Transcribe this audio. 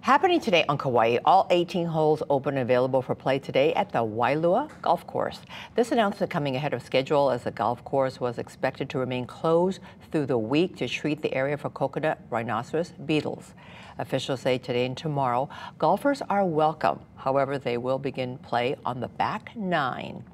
Happening today on Kauai, all 18 holes open and available for play today at the Wailua Golf Course. This announcement coming ahead of schedule as the golf course was expected to remain closed through the week to treat the area for coconut, rhinoceros, beetles. Officials say today and tomorrow, golfers are welcome. However, they will begin play on the back nine.